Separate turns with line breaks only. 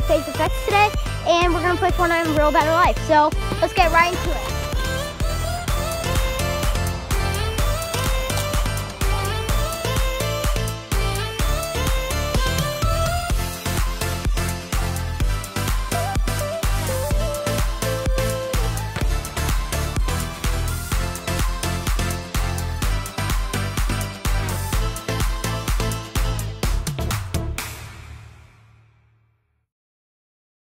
FaZe FX today, and we're gonna play Fortnite in real battle life. So let's get right into it.